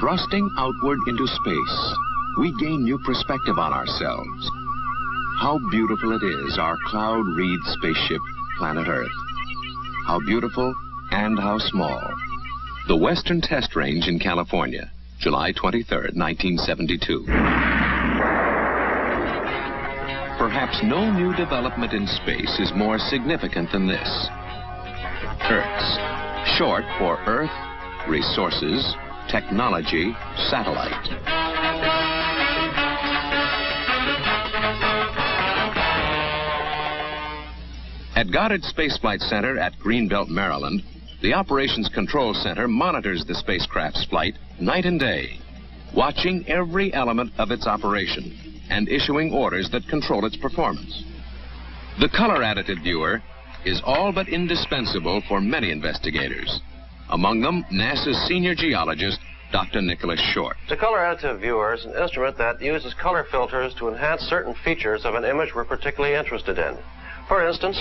Thrusting outward into space, we gain new perspective on ourselves. How beautiful it is, our cloud-wreathed spaceship, planet Earth. How beautiful and how small. The Western Test Range in California, July 23, 1972. Perhaps no new development in space is more significant than this. ERTS, short for Earth, Resources, Technology, Satellite. At Goddard Space Flight Center at Greenbelt, Maryland, the Operations Control Center monitors the spacecraft's flight night and day, watching every element of its operation and issuing orders that control its performance. The color-additive viewer is all but indispensable for many investigators. Among them, NASA's senior geologist, Dr. Nicholas Short. The color-additive viewer is an instrument that uses color filters to enhance certain features of an image we're particularly interested in. For instance,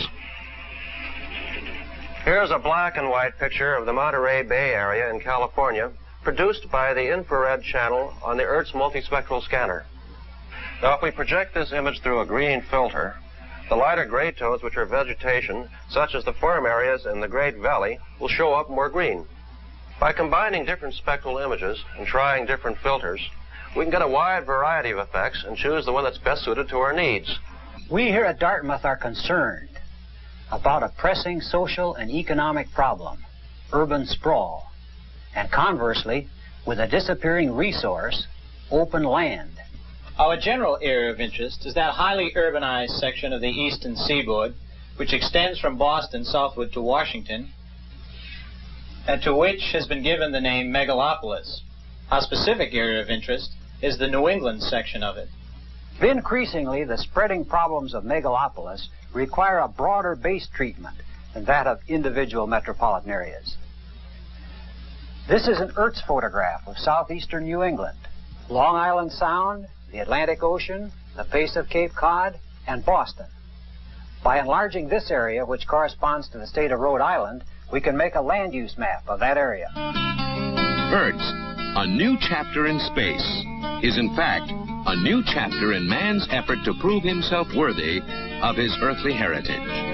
here's a black and white picture of the Monterey Bay area in California, produced by the infrared channel on the ERTS multispectral scanner. Now, if we project this image through a green filter, the lighter gray tones, which are vegetation, such as the farm areas in the Great Valley, will show up more green. By combining different spectral images and trying different filters, we can get a wide variety of effects and choose the one that's best suited to our needs. We here at Dartmouth are concerned about a pressing social and economic problem, urban sprawl, and conversely, with a disappearing resource, open land. Our general area of interest is that highly urbanized section of the eastern seaboard, which extends from Boston southward to Washington, and to which has been given the name megalopolis. Our specific area of interest is the New England section of it. Increasingly, the spreading problems of megalopolis require a broader base treatment than that of individual metropolitan areas. This is an ERTS photograph of southeastern New England, Long Island Sound, the Atlantic Ocean, the face of Cape Cod, and Boston. By enlarging this area, which corresponds to the state of Rhode Island, we can make a land use map of that area. ERTS, a new chapter in space, is in fact a new chapter in man's effort to prove himself worthy of his earthly heritage.